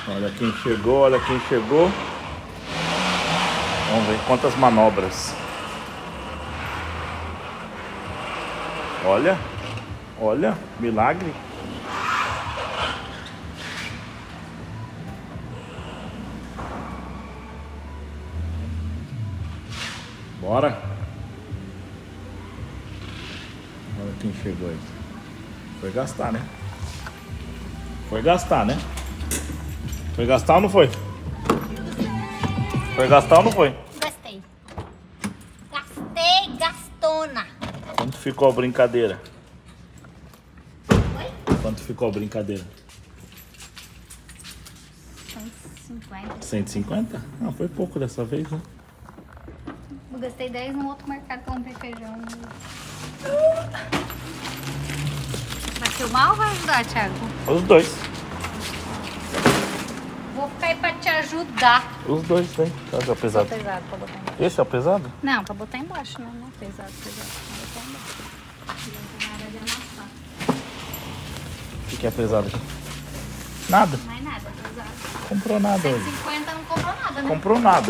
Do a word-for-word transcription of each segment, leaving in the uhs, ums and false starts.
Olha quem chegou, olha quem chegou. Vamos ver quantas manobras. Olha, olha, milagre. Bora. Olha quem chegou aí. Foi gastar, né? Foi gastar, né? Foi gastar ou não foi? Foi gastar ou não foi? Gastei. Gastei, gastona. Quanto ficou a brincadeira? Oi? Quanto ficou a brincadeira? cento e cinquenta. cento e cinquenta? Ah, foi pouco dessa vez, né? Eu gastei dez no outro mercado que eu comprei feijão. Vai filmar ou vai ajudar, Thiago? Os dois. Vou ficar aí pra te ajudar. Os dois, né? Qual é o pesado? Tô pesado pra botar embaixo. Esse é o pesado? Não, pra botar embaixo, não. Não é pesado, pesado. Pra botar embaixo. Não tem nada de amassar. O que que é pesado aqui? Nada. Mais nada, pesado. Comprou nada cento e hoje. cinquenta não comprou nada, né? Comprou nada.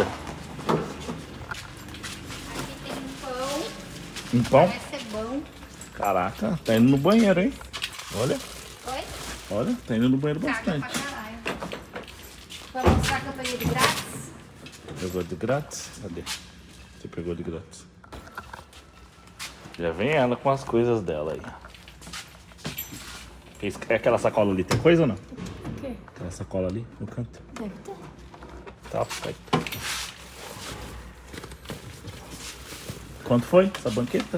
Aqui tem um pão. Um pão? Parece ser bom. Caraca, tá indo no banheiro, hein? Olha, Oi? olha, tá indo no banheiro Caga pra bastante. caralho. Vai mostrar que eu peguei de grátis? Pegou de grátis? Cadê? Você pegou de grátis. Já vem ela com as coisas dela aí. Fez- É aquela sacola ali, tem coisa ou não? O quê? Aquela sacola ali no canto. Deve ter. Tá feito. Quanto foi essa banqueta?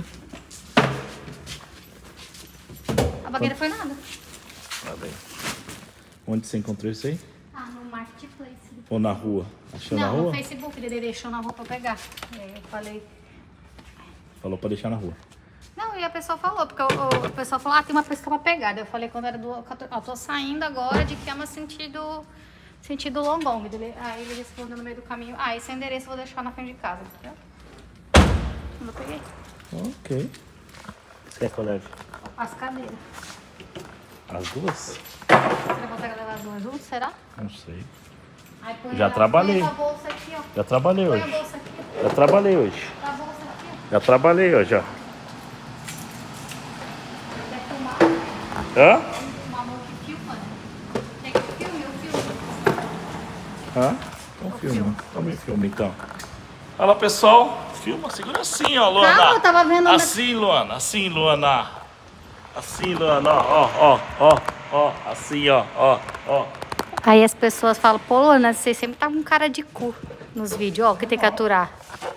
A bagueira foi nada. Olha aí. Onde você encontrou isso aí? Ah, no Marketplace. Ou na rua? Achou na Não, no rua? Facebook. Ele deixou na rua pra pegar. E aí eu falei... Falou pra deixar na rua. Não, e a pessoa falou, porque o, o, o pessoal falou, ah, tem uma pessoa pra pegar. Daí eu falei quando era do... Eu tô saindo agora de Cama sentido... Sentido Longong. Ele, aí ele respondeu no meio do caminho, ah, esse endereço eu vou deixar na frente de casa. Entendeu? Eu peguei. Ok. Você quer que eu leve? As cadeiras. As duas? Você consegue levar as duas juntas, será? Não sei. Aí põe Já a- trabalhei. Põe a bolsa aqui, ó. Já trabalhei Põe a hoje. bolsa aqui, Já trabalhei hoje. ó. A bolsa aqui, ó. Já trabalhei hoje, ó. Quer filmar? Hã? Uma mão que filma, né? Quer que eu filme? Eu filmo. Hã? Então filma. Então me filma, então. Fala, pessoal. Filma, segura assim, ó, Luana. Calma, eu tava vendo... Assim, Luana. Assim, Luana. Assim, Luana. Ó, ó, ó, ó. Assim, ó, ó, ó. Aí as pessoas falam, pô, Luana, você sempre tá com cara de cu nos vídeos, ó, que tem que aturar.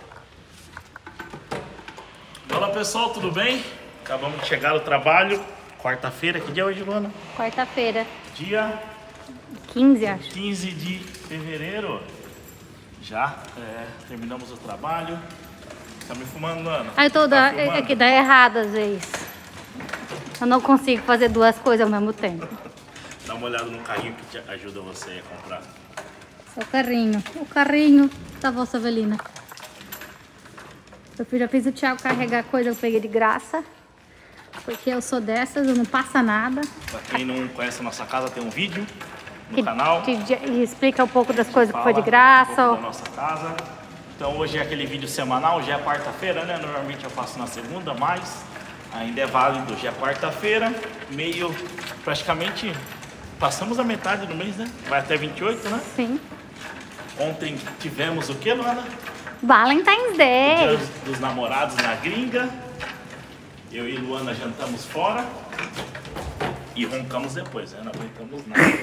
Fala, pessoal, tudo bem? Acabamos de chegar no trabalho. Quarta-feira, que dia é hoje, Luana? Quarta-feira, Dia quinze, acho. quinze de fevereiro. Já é, terminamos o trabalho. Tá me fumando, Luana? Aí eu tô Tá da... filmando? é que dá errado às vezes. Eu não consigo fazer duas coisas ao mesmo tempo. Dá uma olhada no carrinho que te ajuda você a comprar. Seu carrinho, o carrinho da vossa Avelina. Eu já fiz o Thiago carregar coisa que eu peguei de graça. Porque eu sou dessas, eu não passa nada. Pra quem não conhece a nossa casa, tem um vídeo no Que, canal. que de- explica um pouco das coisas que Fala foi de um graça. pouco Ou... da nossa casa. Então hoje é aquele vídeo semanal, já é quarta-feira, né? Normalmente eu faço na segunda, mas ainda é válido. Já é quarta-feira, meio praticamente passamos a metade do mês, né? Vai até vinte e oito, né? Sim. Ontem tivemos o que, Luana? Valentine's Day. Dia dos- dos namorados na gringa. Eu e Luana jantamos fora e roncamos depois, né? Não aguentamos nada.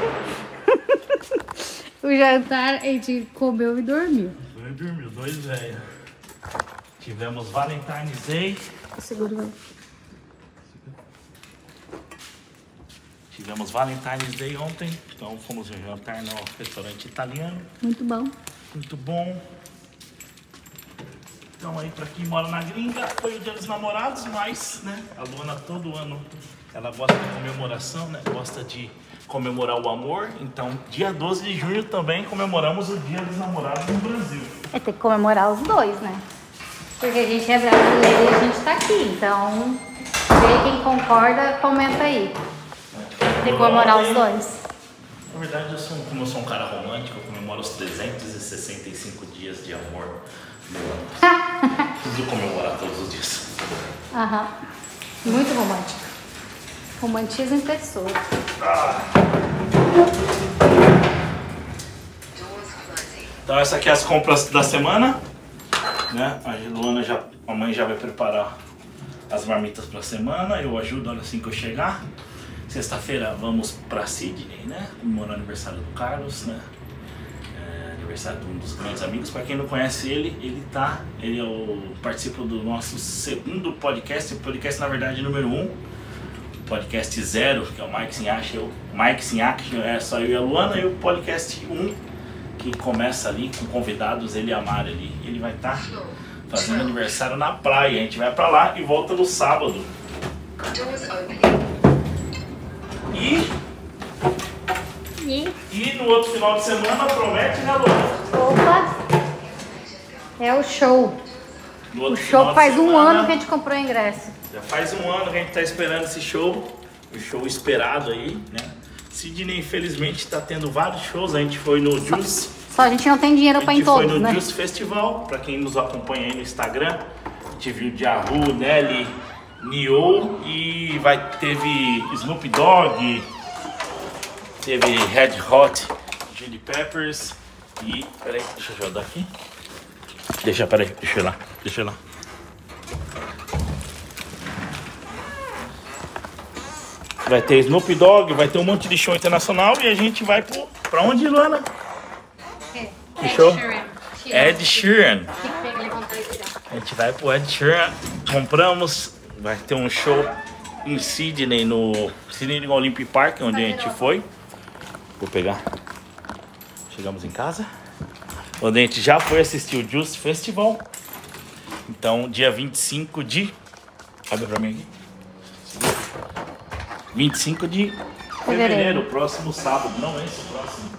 O jantar a gente comeu e dormiu. Dois dormiu, dois velhos. Tivemos Valentine's Day. Seguro, vai. Tivemos Valentine's Day ontem. Então fomos jantar no restaurante italiano. Muito bom. Muito bom. Então aí pra quem mora na gringa, foi o dia dos namorados, mas, né, a Luana todo ano, ela gosta de comemoração, né, gosta de comemorar o amor. Então, dia doze de junho também comemoramos o dia dos namorados no Brasil. É ter que comemorar os dois, né? Porque a gente é brasileiro e a gente tá aqui. Então, vê quem concorda, comenta aí. Tem que comemorar os dois. Na verdade, eu sou, como eu sou um cara romântico, eu comemoro os trezentos e sessenta e cinco dias de amor no ano. Preciso comemorar todos os dias. Aham. Muito romântico. Romantismo em pessoa. Ah. Então essa aqui é as compras da semana, né? A Luana já, a mãe já vai preparar as marmitas para a semana. Eu ajudo assim que eu chegar. Sexta-feira vamos para Sydney, né? Comemorar o aniversário do Carlos, né? É, aniversário de um dos grandes amigos. Para quem não conhece ele, ele tá, ele é o participa do nosso segundo podcast, o podcast na verdade número um, o podcast zero, que é o Mike's in Action. Mike's in Action é só eu e a Luana, e o podcast um, que começa ali com convidados, ele e a Mari ali. Ele vai estar tá fazendo aniversário na praia. A gente vai para lá e volta no sábado. E, e e no outro final de semana promete, né, Luana? Opa! É o show. No outro O show faz semana, um ano que a gente comprou o ingresso. Já faz um ano que a gente tá esperando esse show. O show esperado aí, né? Sydney, infelizmente, tá tendo vários shows. A gente foi no Juice. Só a gente não tem dinheiro pra ir em todos, né? A gente foi no Juice Festival. Pra quem nos acompanha aí no Instagram, a gente viu Jahu, Nelly, Neo, e vai, teve Snoop Dogg, teve Red Hot Chili Peppers e... Peraí, deixa eu jogar aqui. Deixa, peraí, deixa eu ir lá, deixa eu ir lá. Vai ter Snoop Dogg, vai ter um monte de show internacional e a gente vai pro... Pra onde, Luana? É. Que show? Sheeran. Ed Sheeran. A A gente vai pro Ed Sheeran, compramos, vai ter um show em Sydney, no Sydney Olympic Park, onde a gente foi. Vou pegar. Chegamos em casa. Onde a gente já foi assistir o Juice Festival. Então, dia vinte e cinco de... Abre pra mim aqui. vinte e cinco de fevereiro, fevereiro, próximo sábado. Não esse, o próximo.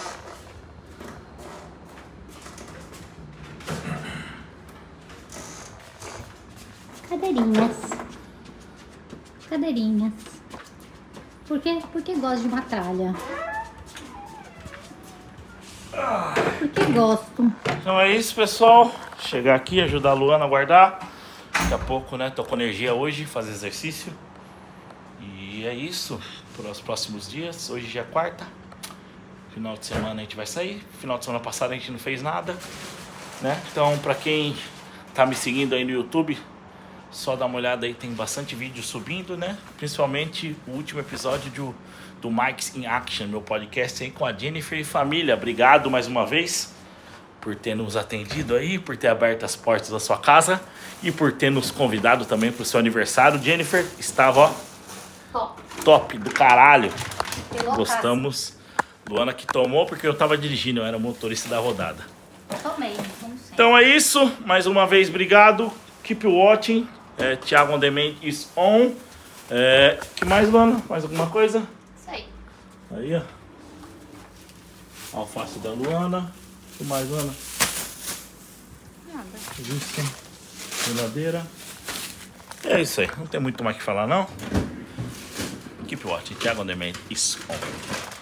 Cadeirinhas. Cadeirinhas. Por que, por que gosto de uma tralha? Por que gosto? Então é isso, pessoal. Chegar aqui, ajudar a Luana a guardar. Daqui a pouco, né? Tô com energia hoje, fazer exercício. E é isso. Para os próximos dias. Hoje já é quarta. Final de semana a gente vai sair. Final de semana passada a gente não fez nada, né? Então, pra quem tá me seguindo aí no YouTube, só dá uma olhada aí, tem bastante vídeo subindo, né? Principalmente o último episódio do, do Mike's in Action, meu podcast aí com a Jennifer e família. Obrigado mais uma vez por ter nos atendido aí, por ter aberto as portas da sua casa e por ter nos convidado também pro seu aniversário. Jennifer, estava, ó, Top. top do caralho. Pelo Gostamos. Luana que tomou porque eu tava dirigindo, eu era o motorista da rodada. Eu tomei, como sempre. Então é isso, mais uma vez, obrigado. Keep watching. É, Thiago On Demand is on. É, que mais, Luana? Mais alguma coisa? Isso aí. Aí, ó. Alface da Luana. O que mais, Luana? Nada. Isso. Geladeira. É isso aí. Não tem muito mais o que falar, não. Keep watching. Thiago On Demand is on.